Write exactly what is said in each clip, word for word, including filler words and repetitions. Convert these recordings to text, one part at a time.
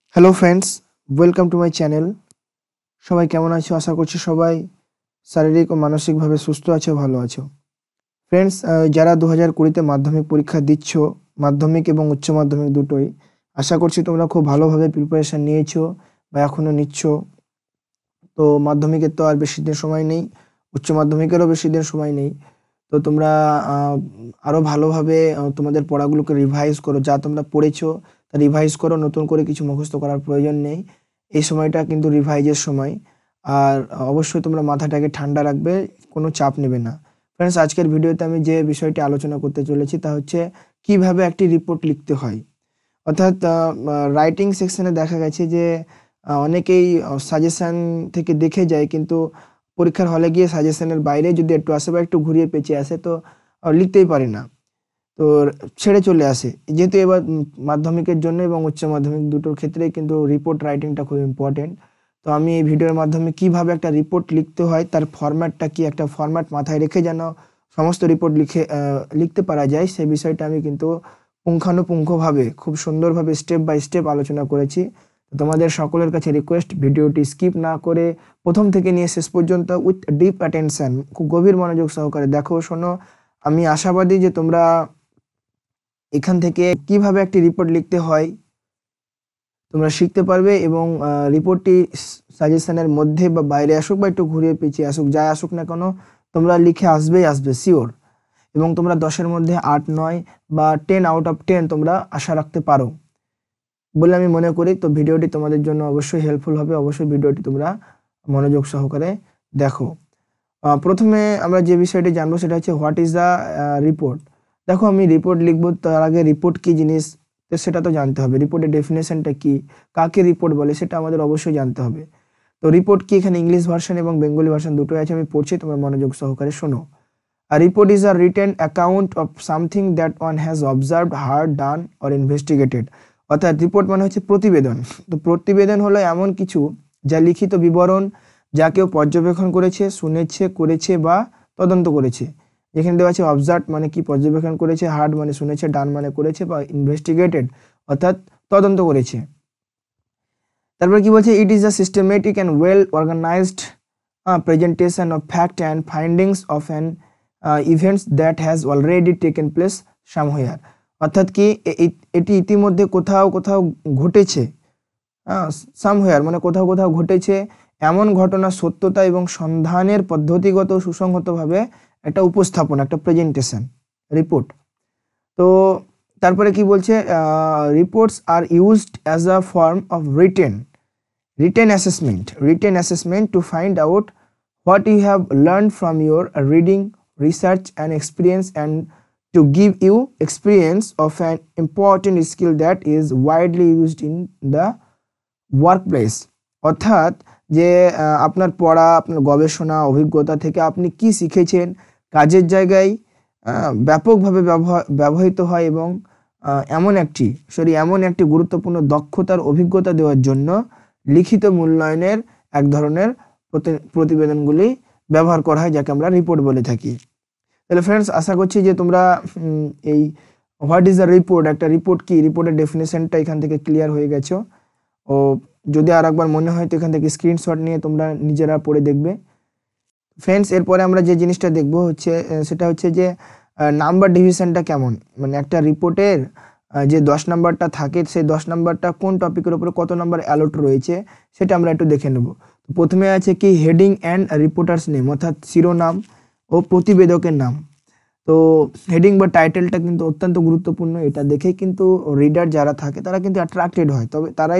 Hello friends, welcome to my channel. সবাই কেমন আছো? আশা করছি সবাই শারীরিক ও মানসিকভাবে সুস্থ আছো, ভালো আছো। ফ্রেন্ডস, যারা দু হাজার কুড়িতে মাধ্যমিক পরীক্ষা দিচ্ছ, মাধ্যমিক এবং উচ্চ মাধ্যমিক দুটোই, আশা করছি তোমরা খুব ভালোভাবে প্রিপারেশান নিয়েছো বা এখনও নিচ্ছ। তো মাধ্যমিকের তো আর বেশি দিন সময় নেই, উচ্চ মাধ্যমিকেরও বেশি দিন সময় নেই। তো তোমরা আরও ভালোভাবে তোমাদের পড়াগুলোকে রিভাইজ করো, যা তোমরা পড়েছো তা রিভাইজ করো, নতুন করে কিছু মুখস্থ করার প্রয়োজন নেই। এই সময়টা কিন্তু রিভাইজের সময়। আর অবশ্যই তোমরা মাথাটাকে ঠান্ডা রাখবে, কোনো চাপ নেবে না। ফ্রেন্ডস, আজকের ভিডিওতে আমি যে বিষয়টি আলোচনা করতে চলেছি তা হচ্ছে কিভাবে একটি রিপোর্ট লিখতে হয়। অর্থাৎ রাইটিং সেকশনে দেখা গেছে যে অনেকেই সাজেশান থেকে দেখে যায়, কিন্তু পরীক্ষার হলে গিয়ে সাজেশনের বাইরে যদি একটু আসে বা একটু ঘুরিয়ে পেঁচিয়ে আসে তো লিখতেই পারে না, তো ছেড়ে চলে আসে। যেহেতু এবার মাধ্যমিকের জন্য এবং উচ্চ মাধ্যমিক দুটোর ক্ষেত্রেই কিন্তু রিপোর্ট রাইটিংটা খুব ইম্পর্টেন্ট। তো আমি এই ভিডিওর মাধ্যমে কিভাবে একটা রিপোর্ট লিখতে হয়, তার ফরম্যাটটা কি, একটা ফরম্যাট মাথায় রেখে যেন সমস্ত রিপোর্ট লিখে লিখতে পারা যায়, সেই বিষয়টা আমি কিন্তু পুঙ্খানুপুঙ্খভাবে খুব সুন্দরভাবে স্টেপ বাই স্টেপ আলোচনা করেছি। তোমাদের সকলের কাছে রিকোয়েস্ট, ভিডিওটি স্কিপ না করে প্রথম থেকে নিয়ে শেষ পর্যন্ত উইথ ডিপ অ্যাটেনশন, খুব গভীর মনোযোগ সহকারে দেখো, শোনো। আমি আশাবাদী যে তোমরা এখান থেকে কিভাবে একটি রিপোর্ট লিখতে হয় তোমরা শিখতে পারবে, এবং রিপোর্টটি সাজেশনের মধ্যে বা বাইরে আসুক বা একটু ঘুরিয়ে পেঁচিয়ে আসুক, যাই আসুক না কেন, তোমরা লিখে আসবেই আসবে শিওর। এবং তোমরা দশের মধ্যে আট নয় বা টেন আউট অফ টেন তোমরা আশা রাখতে পারো বলে আমি মনে করি। তো ভিডিওটি তোমাদের জন্য অবশ্যই হেল্পফুল হবে, অবশ্যই ভিডিওটি তোমরা মনোযোগ সহকারে দেখো। প্রথমে আমরা যে বিষয়টি জানবো সেটা হচ্ছে হোয়াট ইজ দ্য রিপোর্ট। দেখো, আমি রিপোর্ট লিখবো, তার আগে রিপোর্ট কি জিনিস তো সেটা তো জানতে হবে। রিপোর্টের ডেফিনেশনটা কি, কাকে রিপোর্ট বলে সেটা আমাদের অবশ্যই জানতে হবে। তো রিপোর্ট কি, এখানে ইংলিশ ভার্সন এবং বেঙ্গলি ভার্সন দুটোই আছে, আমি পড়ছি, তোমরা মনোযোগ সহকারে শোনো। A report is a written account of something that one has observed, heard, done or investigated. অর্থাৎ রিপোর্ট মানে হচ্ছে প্রতিবেদন। তো প্রতিবেদন হলো এমন কিছু যা লিখিত বিবরণ, যা কেউ পর্যবেক্ষণ করেছে, শুনেছে, করেছে বা তদন্ত করেছে। যেখানে দেওয়া আছে অবজার্ভ মানে কি, পর্যবেক্ষণ করেছে, হার্ড মানে শুনেছে, ডান মানে করেছে, বা ইনভেস্টিগেটেড অর্থাৎ তদন্ত করেছে। তারপর কি বলছে, it is a systematic and well organised presentation of fact and findings of an events that has already taken place somewhere. অর্থাৎ কি, এটি ইতিমধ্যে কোথাও কোথাও ঘটেছে, সামহার মানে কোথাও কোথাও ঘটেছে এমন ঘটনা সত্যতা এবং সন্ধানের পদ্ধতিগত সুসংহতভাবে একটা উপস্থাপন, একটা প্রেজেন্টেশন রিপোর্ট। তো তারপরে কি বলছে, reports are used as a form of written written assessment written assessment to find out what you have learn from your reading, research and experience, and to give you experience of an important skill that is widely used in the workplace. অর্থাৎ যে আপনার পড়া, আপনার গবেষণা অভিজ্ঞতা থেকে আপনি কি শিখেছেন, কাজের জায়গায় ব্যাপকভাবে ব্যবহৃত হয়, এবং এমন একটি সরি এমন একটি গুরুত্বপূর্ণ দক্ষতার অভিজ্ঞতা দেওয়ার জন্য লিখিত মূল্যায়নের এক ধরনের প্রতিবেদনগুলি ব্যবহার করা হয়, যাকে আমরা রিপোর্ট বলে থাকি। তাহলে ফ্রেন্ডস, আশা করছি যে তোমরা এই হোয়াট ইজ দ্য রিপোর্ট, একটা রিপোর্ট কি, রিপোর্টের ডেফিনেশনটা এখান থেকে ক্লিয়ার হয়ে গেছো। ও যদি আর একবার মনে হয় তো এখান থেকে স্ক্রিনশট নিয়ে তোমরা নিজেরা পড়ে দেখবে। ফ্রেন্ডস, এরপরে আমরা যে জিনিসটা দেখবো হচ্ছে সেটা হচ্ছে যে নাম্বার ডিভিশনটা কেমন, মানে একটা রিপোর্টের যে দশ নাম্বারটা থাকে সেই দশ নাম্বারটা কোন টপিকের উপরে কত নাম্বার অ্যালট রয়েছে সেটা আমরা একটু দেখে নেব। প্রথমে আছে কি হেডিং অ্যান্ড রিপোর্টার্স নেম, অর্থাৎ শিরোনাম ও প্রতিবেদকের নাম। তো হেডিং বা টাইটেলটা কিন্তু অত্যন্ত গুরুত্বপূর্ণ, এটা দেখেই কিন্তু রিডার যারা থাকে তারা কিন্তু অ্যাট্রাক্টেড হয়। তবে তারাই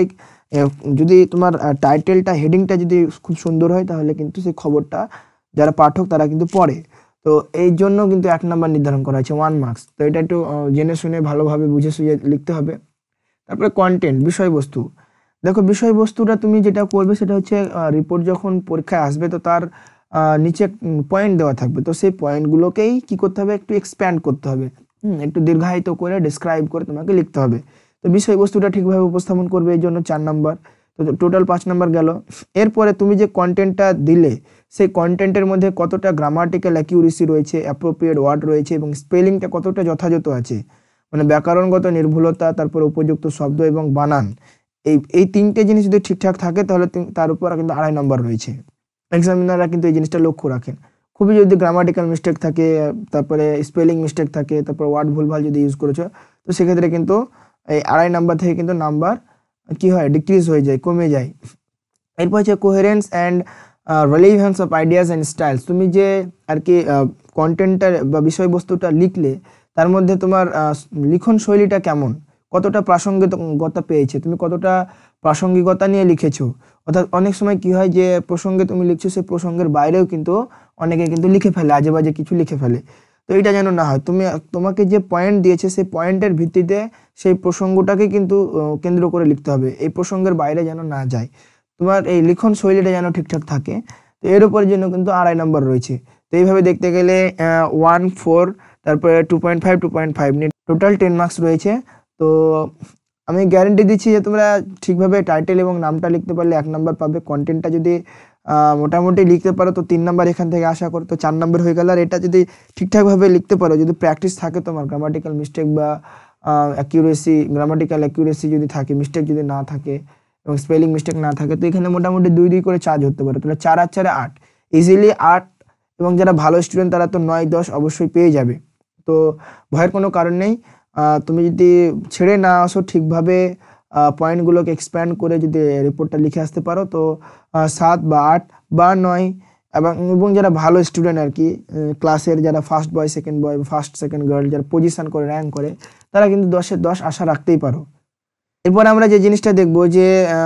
যদি তোমার টাইটেলটা, হেডিংটা যদি খুব সুন্দর হয় তাহলে কিন্তু সেই খবরটা যারা পাঠক তারা কিন্তু পড়ে। তো এই জন্য কিন্তু এক নাম্বার নির্ধারণ করা হয়েছে, ওয়ান মার্কস। তো এটা একটু জেনে শুনে ভালোভাবে বুঝে সুঝে লিখতে হবে। তারপরে কন্টেন্ট, বিষয়বস্তু। দেখো, বিষয়বস্তুটা তুমি যেটা করবে সেটা হচ্ছে রিপোর্ট যখন পরীক্ষায় আসবে তো তার নিচে পয়েন্ট দেওয়া থাকবে, তো সেই পয়েন্টগুলোকেই কি করতে হবে, একটু এক্সপ্যান্ড করতে হবে, একটু দীর্ঘায়িত করে ডিসক্রাইব করে তোমাকে লিখতে হবে। তো বিষয়বস্তুটা ঠিকভাবে উপস্থাপন করবে, এই জন্য চার নাম্বার। তো টোটাল পাঁচ নাম্বার গেল। এরপরে তুমি যে কন্টেন্টটা দিলে সেই কন্টেন্টের মধ্যে কতটা গ্রামাটিক্যাল অ্যাকিউরেসি রয়েছে, অ্যাপ্রোপ্রিয়েট ওয়ার্ড রয়েছে, এবং স্পেলিংটা কতটা যথাযথ আছে, মানে ব্যাকরণগত নির্ভুলতা, তারপর উপযুক্ত শব্দ এবং বানান, এই এই তিনটে জিনিস যদি ঠিকঠাক থাকে তাহলে তার উপর কিন্তু আড়াই নম্বর রয়েছে। এক্সামিনাররা কিন্তু এই জিনিসটা লক্ষ্য রাখেন। খুবই যদি গ্রামাটিক্যাল মিস্টেক থাকে, তারপরে স্পেলিং মিস্টেক থাকে, তারপর ওয়ার্ড ভুলভাল যদি ইউজ করেছো, তো সেক্ষেত্রে কিন্তু এই আড়াই নাম্বার থেকে কিন্তু নাম্বার কি হয়, ডিক্রিজ হয়ে যায়, কমে যায়। এরপর হচ্ছে coherence and relevance of ideas and styles. তুমি যে আর কি কন্টেন্টটা বা বিষয়বস্তুটা লিখলে তার মধ্যে তোমার লিখন শৈলীটা কেমন, কতটা প্রাসঙ্গিকতা পেয়েছে, তুমি কতটা প্রাসঙ্গিকতা নিয়ে লিখেছো। অর্থাৎ অনেক সময় কি হয় যে প্রসঙ্গে তুমি লিখছো, সেই প্রসঙ্গের বাইরেও কিন্তু অনেকে কিন্তু লিখে ফেলে, আজে বাজে কিছু লিখে ফেলে। তো এটা যেন না হয়, তুমি তোমাকে যে পয়েন্ট দিয়েছে সেই পয়েন্টের ভিত্তিতে সেই প্রসঙ্গটাকে কিন্তু কেন্দ্র করে লিখতে হবে, এই প্রসঙ্গের বাইরে যেন না যায়। তোমার এই লিখন শৈলীটা যেন ঠিকঠাক থাকে। তো এর উপর জন্য কিন্তু আড়াই নম্বর রয়েছে। তো এইভাবে দেখতে গেলে ওয়ান ফোর তারপরে two point five two point five নিয়ে টোটাল টেন মার্কস রয়েছে। তো আমি গ্যারেন্টি দিচ্ছি যে তোমরা ঠিকভাবে টাইটেল এবং নামটা লিখতে পারলে এক নাম্বার পাবে। কন্টেন্টটা যদি মোটামুটি লিখতে পারো তো তিন নাম্বার এখান থেকে আশা করো, তো চার নাম্বার হয়ে গেল। আর এটা যদি ঠিকঠাকভাবে লিখতে পারো, যদি প্র্যাকটিস থাকে তোমার, গ্রামাটিক্যাল মিস্টেক বা অ্যাকিউরেসি, গ্রামাটিক্যাল অ্যাকিউরেসি যদি থাকে, মিস্টেক যদি না থাকে এবং স্পেলিং মিস্টেক না থাকে, তো এখানে মোটামুটি দুই দুই করে চার্জ হতে পারে। তাহলে চার আর চারে আট, ইজিলি আট, এবং যারা ভালো স্টুডেন্ট তারা তো নয় দশ অবশ্যই পেয়ে যাবে। তো ভয়ের কোনো কারণ নেই। তুমি যদি ছেড়ে না আসো, ঠিকভাবে পয়েন্টগুলোকে এক্সপ্যান্ড করে যদি রিপোর্টটা লিখে আসতে পারো, তো সাত বা আট বা নয়, এবং এবং যারা ভালো স্টুডেন্ট আর কি ক্লাসের, যারা first boy second boy first second girl যারা পজিশন করে র্যাঙ্ক করে, তারা কিন্তু দশের দশ আশা রাখতেই পারো। এরপর আমরা যে জিনিসটা দেখবো যে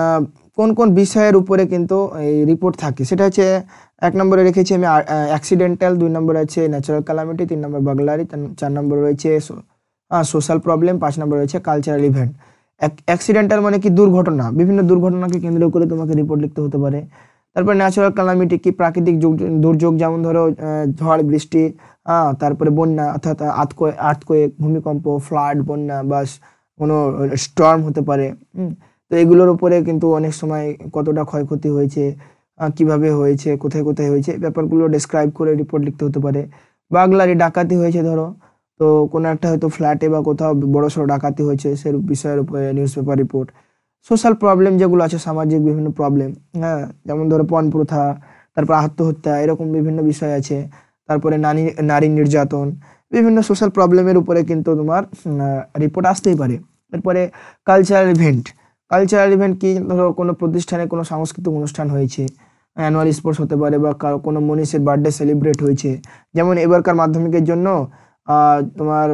কোন কোন বিষয়ের উপরে কিন্তু এই রিপোর্ট থাকে, সেটা হচ্ছে এক নম্বরে রেখেছি আমি অ্যাক্সিডেন্টাল, দুই নম্বরে আছে ন্যাচারাল ক্যালামিটি, তিন নম্বর বাগলারি, চার নম্বর রয়েছে সোশ্যাল প্রবলেম, পাঁচ নম্বর রয়েছে কালচারাল ইভেন্ট। অ্যাক্সিডেন্টাল মানে কি, দুর্ঘটনা, বিভিন্ন দুর্ঘটনাকে কেন্দ্র করে তোমাকে রিপোর্ট লিখতে হতে পারে। তারপর ন্যাচারাল ক্যালামিটি কি, প্রাকৃতিক দুর্যোগ, যেমন ধরো ঝড় বৃষ্টি, হ্যাঁ, তারপরে বন্যা, অর্থাৎ আর্থকোয়েক আর্থকোয়েক ভূমিকম্প, ফ্লাড, বন্যা বা কোনো স্টর্ম হতে পারে। তো এগুলোর উপরে কিন্তু অনেক সময় কতটা ক্ষয়ক্ষতি হয়েছে, কিভাবে হয়েছে, কোথায় কোথায় হয়েছে, ব্যাপারগুলো ডেসক্রাইব করে রিপোর্ট লিখতে হতে পারে। বাগলারি, ডাকাতি হয়েছে ধরো, তো কোনো একটা হয়তো ফ্ল্যাটে বা কোথাও বড়সড় ডাকাতি হয়েছে, সে বিষয়ের উপরে news paper report. Social problem যেগুলো আছে, সামাজিক বিভিন্ন প্রবলেম, হ্যাঁ, যেমন ধরো পণ প্রথা, তারপর আত্মহত্যা, এরকম বিভিন্ন বিষয় আছে। তারপরে নারী নারী নির্যাতন, বিভিন্ন সোশ্যাল প্রবলেমের উপরে কিন্তু তোমার রিপোর্ট আসতেই পারে। এরপরে কালচারাল ইভেন্ট, কালচারাল ইভেন্ট কি, ধরো কোনো প্রতিষ্ঠানে কোনো সাংস্কৃতিক অনুষ্ঠান হয়েছে, অ্যানুয়াল স্পোর্টস হতে পারে, বা কোনো মনীষীর বার্থডে সেলিব্রেট হয়েছে। যেমন এবারকার মাধ্যমিকের জন্য তোমার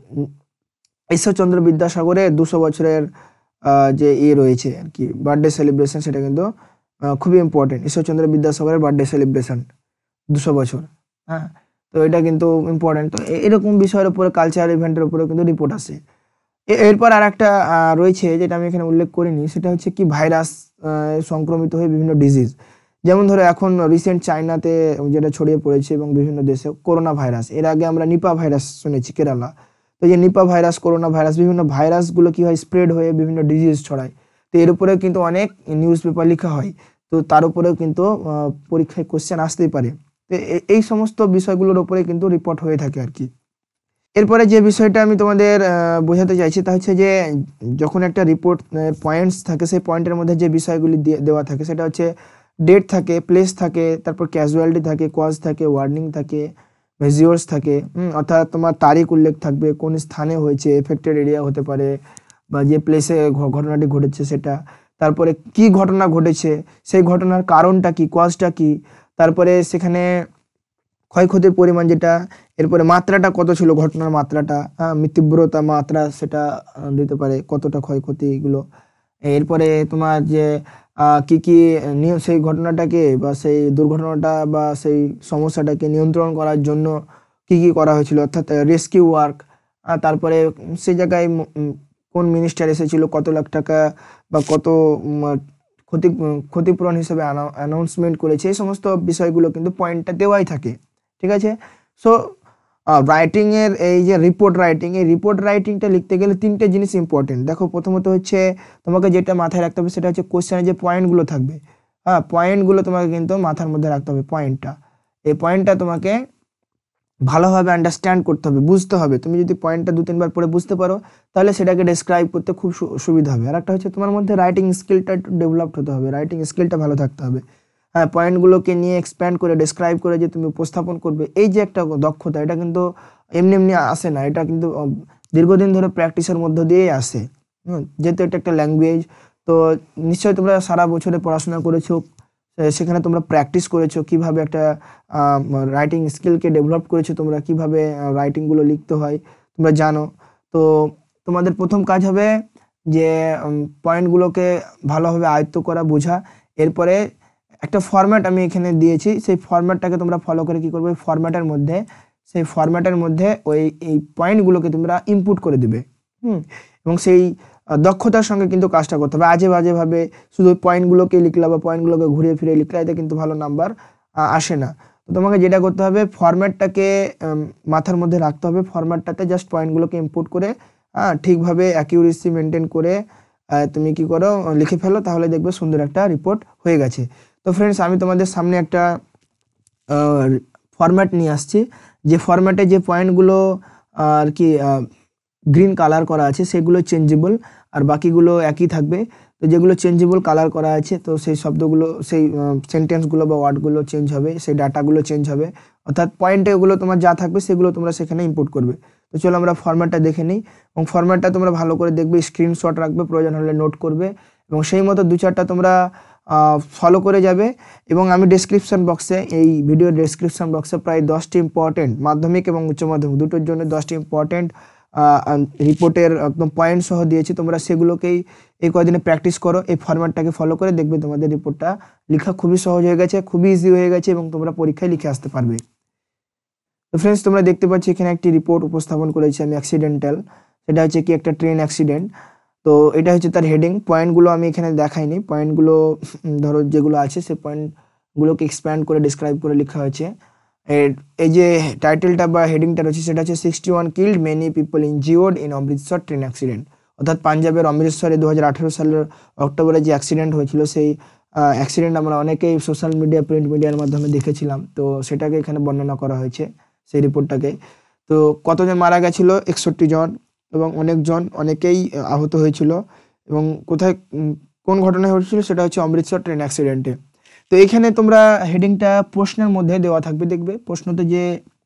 ঈশ্বরচন্দ্র বিদ্যাসাগরের দুশো বছরের যে ইয়ে রয়েছে আর কি, বার্থডে সেলিব্রেশন, সেটা কিন্তু খুবই ইম্পর্টেন্ট। ঈশ্বরচন্দ্র বিদ্যাসাগরের বার্থডে সেলিব্রেশন দুশো বছর, হ্যাঁ, তো এটা কিন্তু ইম্পর্টেন্ট। তো এরকম বিষয়ের উপরে কালচারাল ইভেন্টের উপরে কিন্তু রিপোর্ট আসে। এরপর আর একটা রয়েছে যেটা আমি এখানে উল্লেখ করিনি, সেটা হচ্ছে কি ভাইরাস সংক্রমিত হয়ে বিভিন্ন ডিজিজ, যেমন ধরো এখন রিসেন্ট চায়নাতে যেটা ছড়িয়ে পড়েছে এবং বিভিন্ন দেশে করোনা ভাইরাস, এর আগে আমরা নিপা ভাইরাস শুনেছি কেরালা। তো এই যে নিপা ভাইরাস, করোনা ভাইরাস, বিভিন্ন ভাইরাসগুলো কি হয়, স্প্রেড হয়ে বিভিন্ন ডিজিজ ছড়ায়। তো এর উপরেও কিন্তু অনেক নিউজ পেপার লেখা হয়, তো তার উপরেও কিন্তু পরীক্ষায় কোশ্চেন আসতেই পারে। তো এই সমস্ত বিষয়গুলোর উপরে কিন্তু রিপোর্ট হয়ে থাকে আর কি। এরপরে যে বিষয়টা আমি তোমাদের বোঝাতে চাইছি তা হচ্ছে যে যখন একটা রিপোর্ট পয়েন্টস থাকে, সেই পয়েন্টের মধ্যে যে বিষয়গুলি দেওয়া থাকে সেটা হচ্ছে ডেট থাকে, প্লেস থাকে, তারপর ক্যাজুয়ালিটি থাকে, কজ থাকে, ওয়ার্নিং থাকে, মেজিওর্স থাকে, অর্থাৎ তোমার তারিখ উল্লেখ থাকবে, কোন স্থানে হয়েছে, এফেক্টেড এরিয়া হতে পারে, বা যে প্লেসে ঘটনাটি ঘটেছে সেটা, তারপরে কি ঘটনা ঘটেছে, সেই ঘটনার কারণটা কি, কজটা কি, তারপরে সেখানে ক্ষয়ক্ষতির পরিমাণ যেটা, এরপরে মাত্রাটা কত ছিল, ঘটনার মাত্রাটা, হ্যাঁ, তীব্রতা মাত্রা সেটা দিতে পারে, কতটা ক্ষয়ক্ষতি এগুলো। এরপরে তোমার যে কি কি সেই ঘটনাটাকে বা সেই দুর্ঘটনাটা বা সেই সমস্যাটাকে নিয়ন্ত্রণ করার জন্য কি কি করা হয়েছিল, অর্থাৎ রেস্কিউ ওয়ার্ক, তারপরে সেই জায়গায় কোন মিনিস্টার এসেছিল, কত লাখ টাকা বা কত ক্ষতি ক্ষতিপূরণ হিসেবে অ্যানাউন্সমেন্ট করেছে, এই সমস্ত বিষয়গুলো কিন্তু পয়েন্টটা দেওয়াই থাকে। ঠিক আছে। সো রাইটিং এর এই যে রিপোর্ট রাইটিং, এই রিপোর্ট রাইটিংটা লিখতে গেলে তিনটে জিনিস ইম্পর্টেন্ট। দেখো, প্রথমত হচ্ছে তোমাকে যেটা মাথায় রাখতে হবে সেটা হচ্ছে কোশ্চেনের যে পয়েন্টগুলো থাকবে, হ্যাঁ, পয়েন্টগুলো তোমাকে কিন্তু মাথার মধ্যে রাখতে হবে। পয়েন্টটা এই পয়েন্টটা তোমাকে ভালোভাবে আন্ডারস্ট্যান্ড করতে হবে, বুঝতে হবে। তুমি যদি পয়েন্টটা দু তিনবার পড়ে বুঝতে পারো তাহলে সেটাকে ডেসক্রাইব করতে খুব সুবিধা হবে। আর একটা হচ্ছে তোমার মধ্যে রাইটিং স্কিলটা একটু ডেভেলপড হতে হবে, রাইটিং স্কিলটা ভালো থাকতে হবে। হ্যাঁ, পয়েন্টগুলোকে নিয়ে এক্সপ্যান্ড করে ডেসক্রাইব করে যে তুমি উপস্থাপন করবে, এই যে একটা দক্ষতা, এটা কিন্তু এমনি এমনি আসে না, এটা কিন্তু দীর্ঘদিন ধরে প্র্যাকটিসের মধ্য দিয়েই আসে। হুম, যেহেতু এটা একটা ল্যাঙ্গুয়েজ, তো নিশ্চয়ই তোমরা সারা বছরে পড়াশোনা করেছো, সেখানে তোমরা প্র্যাকটিস করেছো কিভাবে একটা রাইটিং স্কিলকে ডেভেলপ করেছো, তোমরা কিভাবে রাইটিংগুলো লিখতে হয় তোমরা জানো। তো তোমাদের প্রথম কাজ হবে যে পয়েন্টগুলোকে ভালোভাবে আয়ত্ত করা, বোঝা। এরপরে একটা ফরম্যাট আমি এখানে দিয়েছি, সেই ফরম্যাটটাকে তোমরা ফলো করে কি করবে, ফরম্যাটের মধ্যে সেই ফরম্যাটের মধ্যে ওই এই পয়েন্টগুলোকে তোমরা ইনপুট করে দিবে। হুম, এবং সেই দক্ষতার সঙ্গে কিন্তু কাজটা করতে হবে। আজে বাজেভাবে শুধু পয়েন্টগুলোকে লিখলা বা পয়েন্টগুলোকে ঘুরিয়ে ফিরে লিখলা, এতে কিন্তু ভালো নাম্বার আসে না। তো তোমাকে যেটা করতে হবে, ফরম্যাটটাকে মাথার মধ্যে রাখতে হবে, ফরম্যাটটাতে জাস্ট পয়েন্টগুলোকে ইনপুট করে হ্যাঁ ঠিকভাবে অ্যাকিউরেসি মেনটেন করে তুমি কি করো, লিখে ফেলো, তাহলে দেখবে সুন্দর একটা রিপোর্ট হয়ে গেছে। তো ফ্রেন্ডস, আমি তোমাদের সামনে একটা ফরম্যাট নিয়ে আসছি, যে ফরম্যাটে যে পয়েন্টগুলো আর কি গ্রিন কালার করা আছে সেগুলো চেঞ্জেবল, আর বাকিগুলো একই থাকবে। তো যেগুলো চেঞ্জেবল কালার করা আছে, তো সেই শব্দগুলো, সেই সেন্টেন্সগুলো বা ওয়ার্ডগুলো চেঞ্জ হবে, সেই ডাটাগুলো চেঞ্জ হবে, অর্থাৎ পয়েন্টে ওগুলো তোমার যা থাকবে সেগুলো তোমরা সেখানে ইনপুট করবে। তো চলো আমরা ফরম্যাটটা দেখে নিই, এবং ফরম্যাটটা তোমরা ভালো করে দেখবে, স্ক্রিনশট রাখবে, প্রয়োজন হলে নোট করবে, এবং সেই মতো দু চারটা তোমরা ফলো করে যাবে। এবং আমি ডেসক্রিপশন বক্সে, এই ভিডিওর ডেসক্রিপশন বক্সে প্রায় দশটি ইম্পর্টেন্ট মাধ্যমিক এবং উচ্চ মাধ্যমিক দুটোর জন্য দশটি ইম্পর্টেন্ট রিপোর্টের একদম পয়েন্ট সহ দিয়েছি, তোমরা সেগুলোকেই এই কদিনে প্র্যাকটিস করো, এই ফরম্যাটটাকে ফলো করে দেখবে তোমাদের রিপোর্টটা লেখা খুবই সহজ হয়ে গেছে, খুবই ইজি হয়ে গেছে, এবং তোমরা পরীক্ষায় লিখে আসতে পারবে। তো ফ্রেন্ডস, তোমরা দেখতে পাচ্ছ এখানে একটি রিপোর্ট উপস্থাপন করেছি আমি, অ্যাক্সিডেন্টাল। সেটা হচ্ছে কি একটা ট্রেন অ্যাক্সিডেন্ট। তো এটা হচ্ছে তার হেডিং। পয়েন্টগুলো আমি এখানে দেখাইনি, পয়েন্টগুলো ধরো যেগুলো আছে সেই পয়েন্টগুলোকে এক্সপ্যান্ড করে ডিসক্রাইব করে লেখা হয়েছে। এই যে টাইটেলটা বা হেডিংটা রয়েছে সেটা হচ্ছে sixty one killed many people injured in Amritsar train accident. অর্থাৎ পাঞ্জাবের অমৃতসরে দু হাজার আঠেরো সালের অক্টোবরে যে অ্যাক্সিডেন্ট হয়েছিল, সেই অ্যাক্সিডেন্ট আমরা অনেকেই সোশ্যাল মিডিয়া, প্রিন্ট মিডিয়ার মাধ্যমে দেখেছিলাম। তো সেটাকে এখানে বর্ণনা করা হয়েছে সেই রিপোর্টটাকে। তো কতজন মারা গেছিল, একষট্টি জন, এবং অনেকজন অনেকেই আহত হয়েছিল, এবং কোথায় কোন ঘটনায় হয়েছিল সেটা হচ্ছে অমৃতসর ট্রেন অ্যাক্সিডেন্টে। তো এখানে তোমরা হেডিংটা প্রশ্নের মধ্যে দেওয়া থাকবে, দেখবে প্রশ্নতে যে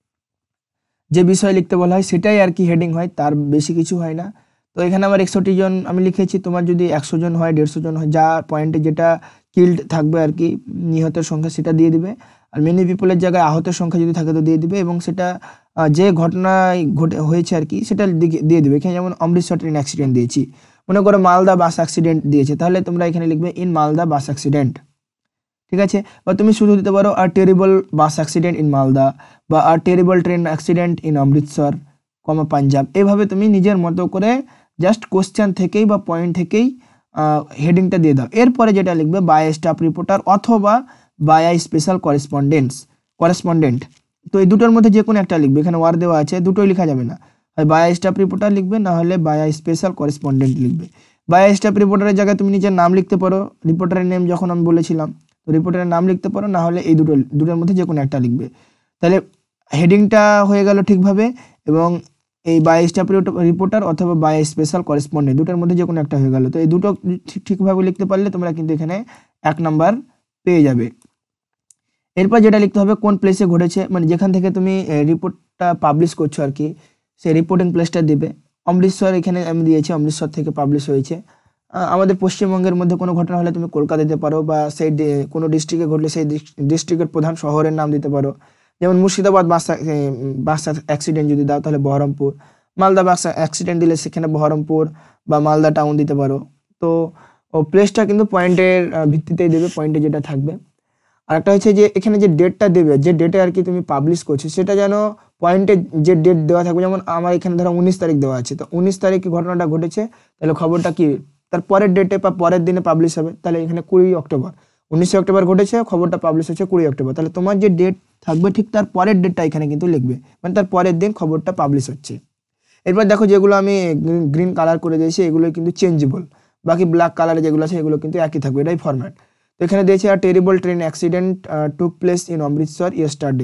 যে বিষয় লিখতে বলা হয় সেটাই আর কি হেডিং হয়, তার বেশি কিছু হয় না। তো এখানে আমার একষট্টি জন আমি লিখেছি, তোমার যদি একশো জন হয়, দেড়শো জন হয়, যা পয়েন্টে যেটা কিল্ড থাকবে আর কি, নিহতের সংখ্যা, সেটা দিয়ে দিবে। আর মেনি পিপলের জায়গায় আহতের সংখ্যা যদি থাকে তো দিয়ে দিবে, এবং সেটা যে ঘটনায় ঘটে হয়েছে আর কি সেটা দিয়ে দিবে। এখানে যেমন অমৃতসর ট্রেন অ্যাক্সিডেন্ট দিয়েছি, মনে করো মালদা বাস অ্যাক্সিডেন্ট দিয়েছে, তাহলে তোমরা এখানে লিখবে ইন মালদা বাস অ্যাক্সিডেন্ট, ঠিক আছে। বা তুমি শুধু দিতে পারো a terrible bus accident in Malda, বা a terrible train accident in Amritsar, comma Punjab. এভাবে তুমি নিজের মতো করে জাস্ট কোশ্চেন থেকেই বা পয়েন্ট থেকেই হেডিংটা দিয়ে দাও। এরপরে যেটা লিখবে বাই স্টাফ রিপোর্টার অথবা বাই স্পেশাল করেসপন্ডেন্স করেসপন্ডেন্ট। তো এই দুটোর মধ্যে যে কোনো একটা লিখবে, এখানে ওয়ার দেওয়া আছে, দুটোই লেখা যাবে না, হয় বাই স্টাফ রিপোর্টার লিখবে, না হলে বাই স্পেশাল করেসপন্ডেন্ট লিখবে। বাই স্টাফ রিপোর্টারের জায়গায় তুমি নিজের নাম লিখতে পারো, রিপোর্টারের নেম যখন আমি বলেছিলাম, তো রিপোর্টারের নাম লিখতে পারো, না হলে এই দুটো দুটোর মধ্যে যে কোনো একটা লিখবে। তাহলে হেডিংটা হয়ে গেল ঠিকভাবে, এবং এই বাই স্টাফ রিপোর্টার অথবা বাই স্পেশাল করেসপন্ডেন্ট দুটোর মধ্যে যে কোনো একটা হয়ে গেল। তো এই দুটো ঠিকভাবে লিখতে পারলে তোমরা কিন্তু এখানে এক নাম্বার পেয়ে যাবে। এরপর যেটা লিখতে হবে কোন প্লেসে ঘটেছে, মানে যেখান থেকে তুমি রিপোর্টটা পাবলিশ করছো আর কি, সেই রিপোর্টিং প্লেসটা দিবে। অমৃতসর এখানে আমি দিয়েছি, অমৃতসর থেকে পাবলিশ হয়েছে। আমাদের পশ্চিমবঙ্গের মধ্যে কোনো ঘটনা হলে তুমি কলকাতা দিতে পারো, বা সেই কোনো ডিস্ট্রিক্টে ঘটলে সেই ডিস্ট্রিক্টের প্রধান শহরের নাম দিতে পারো। যেমন মুর্শিদাবাদ বাস বাস অ্যাক্সিডেন্ট যদি দাও তাহলে বহরমপুর, মালদা বাস অ্যাক্সিডেন্ট দিলে সেখানে বহরমপুর বা মালদা টাউন দিতে পারো। তো ও প্লেসটা কিন্তু পয়েন্টের ভিত্তিতেই দেবে, পয়েন্টে যেটা থাকবে। আর একটা হচ্ছে যে এখানে যে ডেটটা দেবে, যে ডেটে আর কি তুমি পাবলিশ করছো, সেটা যেন পয়েন্টে যে ডেট দেওয়া থাকবে, যেমন আমার এখানে ধরো উনিশ তারিখ দেওয়া আছে, তো উনিশ তারিখে ঘটনাটা ঘটেছে, তাহলে খবরটা কি তার পরের ডেটে বা পরের দিনে পাবলিশ হবে, তাহলে এখানে কুড়ি অক্টোবর, উনিশে অক্টোবর ঘটেছে, খবরটা পাবলিশ হচ্ছে কুড়ি অক্টোবর, তাহলে তোমার যে ডেট থাকবে ঠিক তার পরের ডেটটা এখানে কিন্তু লিখবে, মানে তার পরের দিন খবরটা পাবলিশ হচ্ছে। এরপর দেখো যেগুলো আমি গ্রিন কালার করে দিয়েছি এগুলো কিন্তু চেঞ্জেবল, বাকি ব্ল্যাক কালারে যেগুলো আছে এগুলো কিন্তু একই থাকবে, এটাই ফরম্যাট। তো এখানে দিয়েছে a terrible train accident took place in Amritsar yesterday.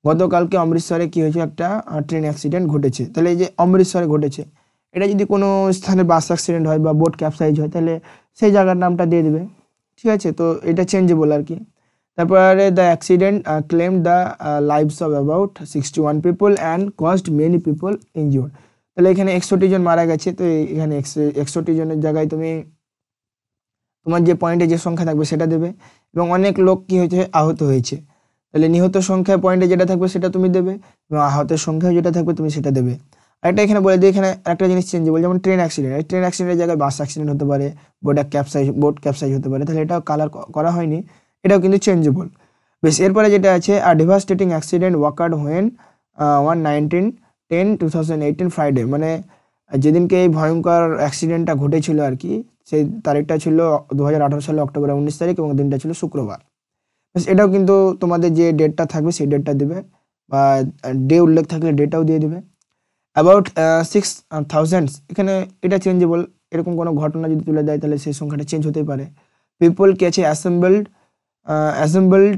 গতকালকে অমৃতসরে কি হয়েছে, একটা ট্রেন অ্যাক্সিডেন্ট ঘটেছে। তাহলে এই যে অমৃতসরে ঘটেছে, এটা যদি কোনো স্থানে বাস অ্যাক্সিডেন্ট হয় বা বোট ক্যাপসাইজ হয় তাহলে সেই জায়গার নামটা দিয়ে দেবে, ঠিক আছে। তো এটা চেঞ্জেবল আর কি। তারপরে the accident claim the lives of about sixty one people and cost many people injured. তাহলে এখানে একষট্টি জন মারা গেছে। তো এখানে একষট্টি জনের জায়গায় তুমি তোমার যে পয়েন্টে যে সংখ্যা থাকবে সেটা দেবে, এবং অনেক লোক কি হয়েছে, আহত হয়েছে। তাহলে নিহত সংখ্যা পয়েন্টে যেটা থাকবে সেটা তুমি দেবে, এবং আহতের সংখ্যা যেটা থাকবে তুমি সেটা দেবে। একটা এখানে বলে দিই, এখানে একটা জিনিস চেঞ্জেবল, যেমন ট্রেন অ্যাক্সিডেন্ট, এই ট্রেন অ্যাক্সিডেন্টের জায়গায় বাস অ্যাক্সিডেন্ট হতে পারে, বোট ক্যাপসাইজ বোট ক্যাপসাইজ হতে পারে। তাহলে এটাও কালার করা হয়নি, এটাও কিন্তু চেঞ্জেবল। বেশ, এরপরে যেটা আছে, a devastating accident occurred when one nineteen ten two thousand eighteen Friday, মানে যেদিনকে এই ভয়ঙ্কর অ্যাক্সিডেন্টটা ঘটেছিল আর কি, সেই তারিখটা ছিল দু হাজার আঠারো সালে অক্টোবরের উনিশ তারিখ, এবং দিনটা ছিল শুক্রবার। বেশ, এটাও কিন্তু তোমাদের যে ডেটটা থাকবে সেই ডেটটা দেবে, বা ডে উল্লেখ থাকলে ডেটাও দিয়ে দেবে। অ্যাবাউট সিক্স থাউজেন্ডস, এখানে এটা চেঞ্জেবল, এরকম কোনো ঘটনা যদি তুলে দেয় তাহলে সেই সংখ্যাটা চেঞ্জ হতেই পারে। পিপল কে আছে assembled assembled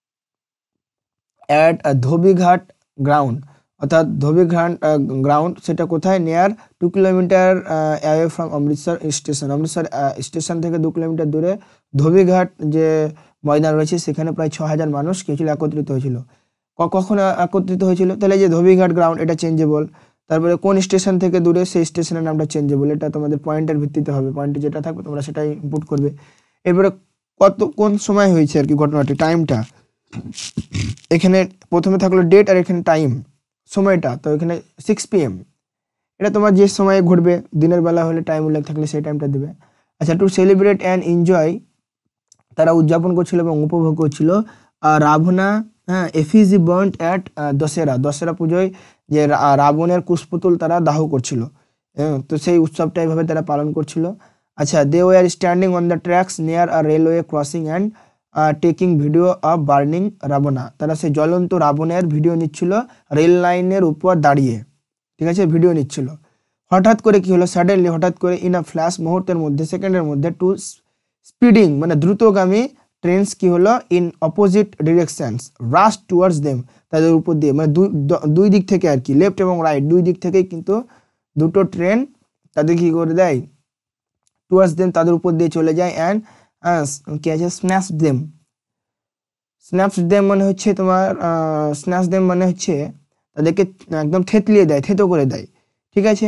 at Dhobighat ground, অর্থাৎ ধোবিঘাট গ্রাউন্ড, সেটা কোথায়, near two kilometre away from Amritsar station, Amritsar station থেকে দু কিলোমিটার দূরে ধোবিঘাট যে ময়দান রয়েছে সেখানে প্রায় ছ হাজার মানুষ কি হয়েছিল, একত্রিত হয়েছিল। কখন একত্রিত হয়েছিল, তাহলে যে ধোবিঘাট গ্রাউন্ড এটা চেঞ্জেবল। তারপরে কোন স্টেশন থেকে দূরে, সেই স্টেশনের নামটা চেঞ্জেবল, এটা তোমাদের পয়েন্টের ভিত্তিতে হবে, পয়েন্টে যেটা থাকবে তোমরা সেটাই ইনপুট করবে। এরপরে কত কোন সময় হয়েছে আর কি ঘটনাটি, টাইমটা, এখানে প্রথমে থাকলো ডেট আর এখানে টাইম, সময়টা, তো এখানে সিক্স পি এম, এটা তোমার যে সময়ে ঘটবে, দিনের বেলা হলে টাইম উল্লেখ থাকলে সেই টাইমটা দেবে। আচ্ছা, টু সেলিব্রেট অ্যান্ড এনজয়, তারা উদযাপন করছিল এবং উপভোগ করছিল রাবণা, হ্যাঁ, effigy burnt at Dussehra, Dussehra পুজোয় যে রাবণের কুশপুতুল তারা দাহ করছিল, হ্যাঁ, তো সেই উৎসবটা এইভাবে তারা পালন করছিল। আচ্ছা, they were standing on the tracks near a railway crossing and taking video of burning Ravana, তারা সেই জ্বলন্ত রাবণের ভিডিও নিচ্ছিল রেল লাইনের উপর দাঁড়িয়ে, ঠিক আছে, ভিডিও নিচ্ছিল। হঠাৎ করে কি হলো, সাডেনলি, হঠাৎ করে, ইন আ ফ্ল্যাশ, মুহূর্তের মধ্যে, সেকেন্ডের মধ্যে, টু স্পিডিং মানে দ্রুতগামী ট্রেনস কি হলো, in opposite directions rush towards them, তাদের উপর দিয়ে, মানে দুই দিক থেকে আর কি, লেফট এবং রাইট দুই দিক থেকেই কিন্তু দুটো ট্রেন তাদের কি করে দেয়, টুয়ার্ডস দেম, তাদের উপর দিয়ে চলে যায়। অ্যান্ড কি আছে, স্ন্যাচ দেম, স্ন্যাপস দেম মানে হচ্ছে তোমার, স্ন্যাচ দেম মানে হচ্ছে তাদেরকে একদম থেতলিয়ে দেয়, থেতো করে দেয়, ঠিক আছে।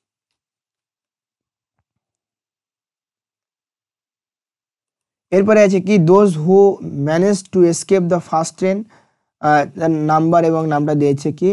এরপরে আছে কি, those who manage to escape the first train, number এবং নামটা দিয়েছে কি,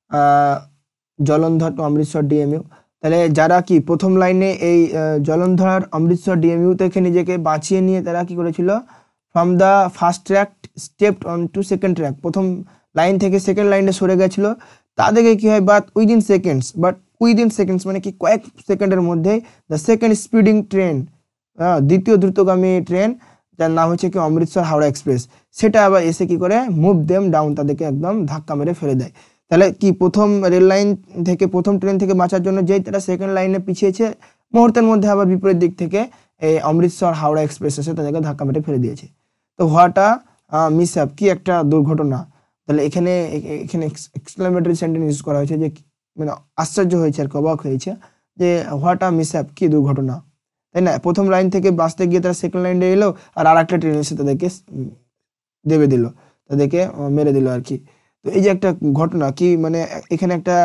জলন্ধর টু অমৃতসর ডিএমইউ, তাহলে যারা কি প্রথম লাইনে এই জলন্ধর অমৃতসর ডিএমইউ থেকে নিজেকে বাঁচিয়ে নিয়ে তারা কি করেছিল, from the first track stepped on to second track, প্রথম লাইন থেকে সেকেন্ড লাইনে সরে গেছিল, তাদেরকে কি হয়, but within seconds, but within seconds মানে কি কয়েক সেকেন্ডের মধ্যে, দ্য সেকেন্ড স্পিডিং ট্রেন, দ্বিতীয় দ্রুতগামী ট্রেন যার নাম হচ্ছে কি অমৃতসর হাওড়া এক্সপ্রেস, সেটা আবার এসে কি করে, মুভ দেম ডাউন, তাদেরকে একদম ধাক্কা মেরে ফেলে দেয়। তাহলে কি প্রথম রেল লাইন থেকে, প্রথম ট্রেন থেকে বাঁচার জন্য যেই তারা সেকেন্ড লাইনে পিছিয়েছে, মুহূর্তের মধ্যে আবার বিপরীত দিক থেকে এই অমৃতসর হাওড়া এক্সপ্রেস এসে তাদেরকে ধাক্কা মেরে ফেলে দিয়েছে। তো হোয়াটা মিস আপ, কি একটা দুর্ঘটনা। তাহলে এখানে এখানে এক্সক্লেমেটরি সেন্টেন্স ইউজ করা হয়েছে, যে মানে আশ্চর্য হয়েছে আর অবাক হয়েছে, যে হোয়াটা মিস আপ, কি দুর্ঘটনা, তাই না। প্রথম লাইন থেকে বাঁচতে গিয়ে তারা সেকেন্ড লাইনে এলো, আর আর একটা ট্রেন এসে তাদেরকে দেবে দিল, তাদেরকে মেরে দিল আর কি। তো এই যে একটা ঘটনা কি, মানে এখানে একটা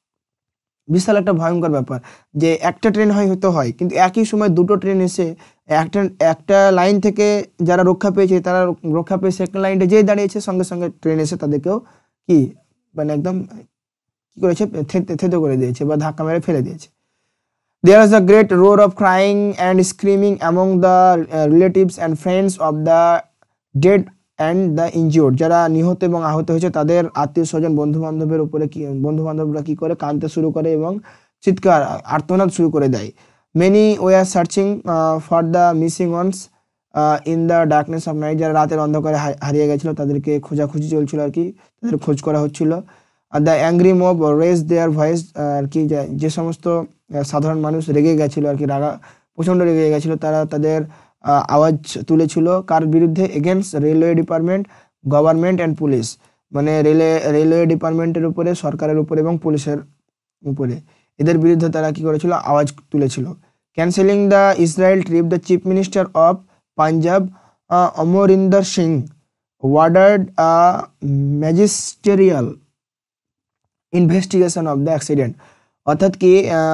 বিশাল একটা ভয়ঙ্কর ব্যাপার, যে একটা ট্রেন হয় হয়তো হয়, কিন্তু একই সময় দুটো ট্রেন এসে একটা একটা লাইন থেকে যারা রক্ষা পেয়েছে তারা রক্ষা পেয়ে সেকেন্ড লাইনে যেই দাঁড়িয়েছে, সঙ্গে সঙ্গে ট্রেন এসে তাদেরকেও কি মানে একদম কি করেছে, থেতো করে দিয়েছে বা ধাক্কা মেরে ফেলে দিয়েছে। There was a great roar of crying and screaming among the uh, relatives and friends of the dead and the injured, যারা নিহত এবং আহত হয়েছে তাদের আত্মীয় স্বজন বন্ধু বান্ধবের উপরে কি বন্ধু বান্ধবরা কি করে, কাঁদতে শুরু করে এবং চিৎকার আর্তনাদ শুরু করে দেয়। Many were searching uh, for the missing ones uh, in the darkness of night, যারা রাতের অন্ধকারে হারিয়ে গেছিল তাদেরকে খোঁজাখুঁজি চলছিল আর কি, তাদের খোঁজ করা হচ্ছিল। The angry mob raise their voice, আর কি যে সমস্ত সাধারণ মানুষ রেগে গেছিল আর কি, রাগা প্রচণ্ড রেগে গেছিল, তারা তাদের আওয়াজ তুলেছিল কার বিরুদ্ধে, against railway department, government and police, মানে রেলে রেলওয়ে ডিপার্টমেন্টের উপরে, সরকারের উপরে এবং পুলিশের উপরে এদের বিরুদ্ধে তারা কি করেছিল, আওয়াজ তুলেছিল। Cancelling the Israel trip, the chief minister of Punjab Amarinder Singh ordered a magisterial investigation of the accident. অর্থাৎ কি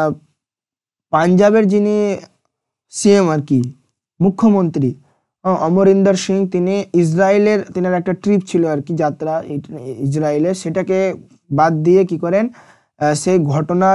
পাঞ্জাবের যিনি সিএম আর কি মুখ্যমন্ত্রী অমরিন্দর সিং, তিনি ইসরায়েলের তিনার একটা ট্রিপ ছিল আর কি, যাত্রা ইসরায়েলের, সেটাকে বাদ দিয়ে কি করেন, সেই ঘটনার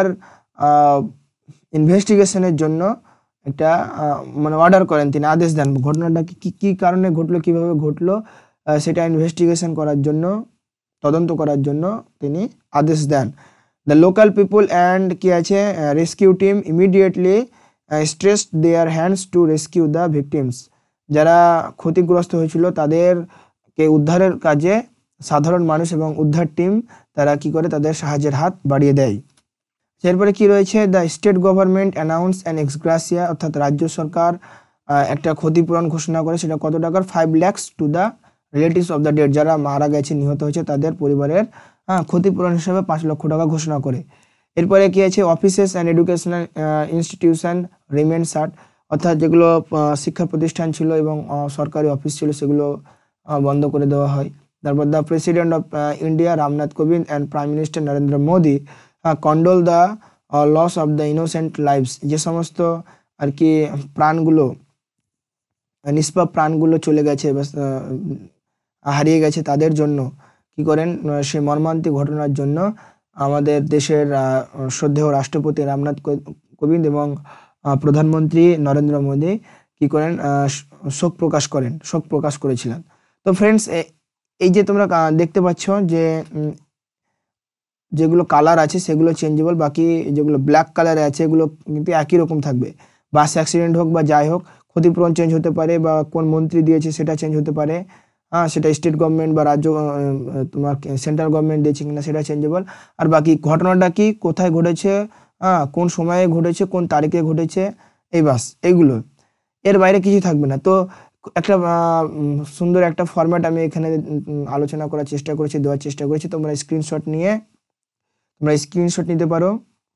ইনভেস্টিগেশনের জন্য একটা মানে অর্ডার করেন, তিনি আদেশ দেন। ঘটনাটা কি কি কারণে ঘটলো, কিভাবে ঘটলো সেটা ইনভেস্টিগেশন করার জন্য, তদন্ত করার জন্য তিনি আদেশ দেন। দ্য লোকাল পিপল অ্যান্ড কি আছে rescue team immediately stretched their hands to rescue the victims. যারা ক্ষতিগ্রস্ত হয়েছিল তাদেরকে উদ্ধারের কাজে সাধারণ মানুষ এবং উদ্ধার টিম তারা কি করে, তাদের সাহায্যের হাত বাড়িয়ে দেয়। এরপরে কি রয়েছে, the state government announce an ex gratia, অর্থাৎ রাজ্য সরকার একটা ক্ষতিপূরণ ঘোষণা করে। সেটা কত টাকার, five lakhs to the relatives of the dead, যারা মারা গেছে, নিহত হয়েছে, তাদের পরিবারের হ্যাঁ ক্ষতিপূরণ হিসেবে পাঁচ লক্ষ টাকা ঘোষণা করে। এরপরে কি আছে, offices and educational institution remain shut, অর্থাৎ যেগুলো শিক্ষা প্রতিষ্ঠান ছিল এবং সরকারি অফিস ছিল সেগুলো বন্ধ করে দেওয়া হয়। তারপর the president of India Ramnath Kovind and prime minister Narendra Modi condole the loss of the innocent lives, যে সমস্ত আর কি প্রাণগুলো, নিষ্পাপ প্রাণগুলো চলে গেছে, হারিয়ে গেছে, তাদের জন্য কি করেন, সেই মর্মান্তিক ঘটনার জন্য আমাদের দেশের শ্রদ্ধেয় রাষ্ট্রপতি রামনাথ কোবিন্দ এবং প্রধানমন্ত্রী নরেন্দ্র মোদী কি করেন, শোক প্রকাশ করেন, শোক প্রকাশ করেছিলেন। তো ফ্রেন্ডস, এই যে তোমরা দেখতে পাচ্ছ যে যেগুলো কালার আছে সেগুলো চেঞ্জেবল, বাকি যেগুলো ব্ল্যাক কালারে আছে এগুলো কিন্তু একই রকম থাকবে। বাস অ্যাক্সিডেন্ট হোক বা যাই হোক, ক্ষতিপূরণ চেঞ্জ হতে পারে বা কোন মন্ত্রী দিয়েছে সেটা চেঞ্জ হতে পারে, হ্যাঁ সেটা স্টেট গভর্নমেন্ট বা রাজ্য তোমার সেন্ট্রাল গভর্নমেন্ট দিয়েছে কিনা সেটা চেঞ্জেবল। আর বাকি ঘটনাটা কি, কোথায় ঘটেছে, হ্যাঁ কোন সময়ে ঘটেছে, কোন তারিখে ঘটেছে, এই বাস এইগুলো, এর বাইরে কিছু থাকবে না। তো একটা সুন্দর একটা ফরম্যাট আমি এখানে আলোচনা করার চেষ্টা করেছি, দেওয়ার চেষ্টা করেছি। তোমরা স্ক্রিনশট নিয়ে তোমরা স্ক্রিনশট নিতে পারো,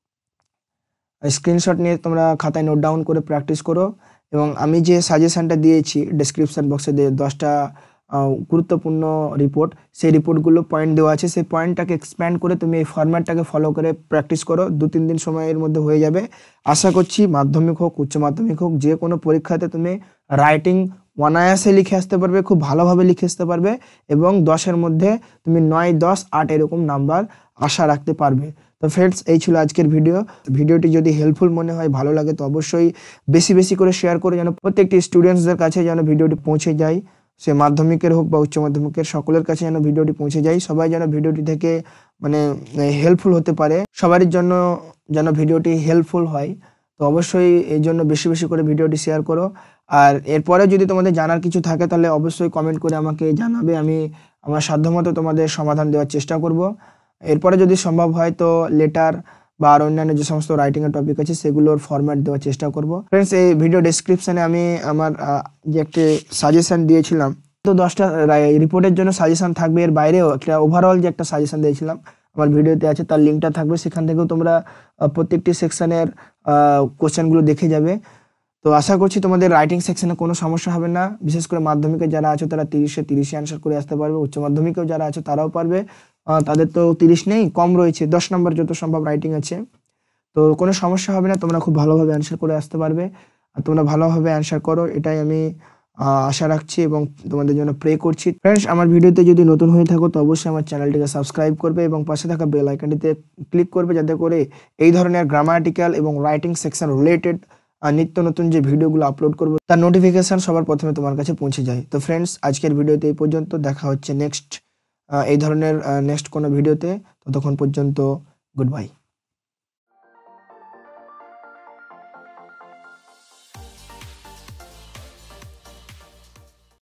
স্ক্রিনশট নিয়ে তোমরা খাতায় নোট ডাউন করে প্র্যাকটিস করো। এবং আমি যে সাজেশনটা দিয়েছি ডেসক্রিপশন বক্সে দিয়ে দশটা গুরুত্বপূর্ণ রিপোর্ট, সেই রিপোর্টগুলো পয়েন্ট দেওয়া আছে, সেই পয়েন্টটাকে এক্সপ্যান্ড করে তুমি এই ফরম্যাটটাকে ফলো করে প্র্যাকটিস করো, দু তিন দিন সময়ের মধ্যে হয়ে যাবে। আশা করছি মাধ্যমিক হোক উচ্চ মাধ্যমিক হোক যে কোনো পরীক্ষাতে তুমি রাইটিং অনায়াসে লিখে আসতে পারবে, খুব ভালোভাবে লিখে আসতে পারবে এবং দশের মধ্যে তুমি নয় দশ আট এরকম নাম্বার আশা রাখতে পারবে। তো ফ্রেন্ডস, এই ছিল আজকের ভিডিও। ভিডিওটি যদি হেল্পফুল মনে হয়, ভালো লাগে, তো অবশ্যই বেশি বেশি করে শেয়ার করে যেন প্রত্যেকটি স্টুডেন্টসদের কাছে যেন ভিডিওটি পৌঁছে যায়, সে মাধ্যমিকের হোক বা উচ্চ মাধ্যমিকের, সকলের কাছে যেন ভিডিওটি পৌঁছে যায়, সবাই যেন ভিডিওটি থেকে মানে হেল্পফুল হতে পারে, সবারই জন্য যেন ভিডিওটি হেল্পফুল হয়। তো অবশ্যই এই জন্য বেশি বেশি করে ভিডিওটি শেয়ার করো। আর এরপরে যদি তোমাদের জানার কিছু থাকে তাহলে অবশ্যই কমেন্ট করে আমাকে জানাবে, আমি আমার সাধ্যমতো তোমাদের সমাধান দেওয়ার চেষ্টা করব। এরপরে যদি সম্ভব হয় তো লেটার বা আর অন্যান্য যে সমস্ত রাইটিং এর টপিক আছে সেগুলোর ফরম্যাট দেওয়ার চেষ্টা করব। ফ্রেন্ডস, এই ভিডিও ডেসক্রিপশনে আমি আমার যে একটি সাজেশন দিয়েছিলাম, তো দশটা রিপোর্টের জন্য সাজেশন থাকবে, এর বাইরেও একটা ওভারঅল যে একটা সাজেশন দিয়েছিলাম আমার ভিডিওতে আছে, তার লিঙ্কটা থাকবে, সেখান থেকেও তোমরা প্রত্যেকটি সেকশনের কোশ্চেনগুলো দেখে যাবে। তো আশা করছি তোমাদের রাইটিং সেকশনে কোনো সমস্যা হবে না। বিশেষ করে মাধ্যমিকে যারা আছো তারা তিরিশে তিরিশে অ্যান্সার করে আসতে পারবে, উচ্চ মাধ্যমিকেও যারা আছো তারাও পারবে, তাদের তো তিরিশ নেই, কম রয়েছে, দশ নম্বর যত সম্ভব রাইটিং আছে। তো কোনো সমস্যা হবে না, তোমরা খুব ভালোভাবে অ্যান্সার করে আসতে পারবে। আর তোমরা ভালোভাবে অ্যান্সার করো, এটাই আমি আশা রাখছি এবং তোমাদের জন্য প্রে করছি। ফ্রেন্ডস, আমার ভিডিওতে যদি নতুন হয়ে থাকো তো অবশ্যই আমার চ্যানেলটিকে সাবস্ক্রাইব করবে এবং পাশে থাকা বেল আইকনটিতে ক্লিক করবে, যাতে করে এই ধরনের গ্রামাটিক্যাল এবং রাইটিং সেকশন রিলেটেড আর নিত্য নতুন যে ভিডিওগুলো আপলোড করবো তার নোটিফিকেশন সবার প্রথমে তোমার কাছে পৌঁছে যায়। তো ফ্রেন্ডস, আজকের ভিডিওতে এই পর্যন্ত, দেখা হচ্ছে নেক্সট এই ধরনের নেক্সট কোনো ভিডিওতে। ততক্ষণ পর্যন্ত গুড বাই।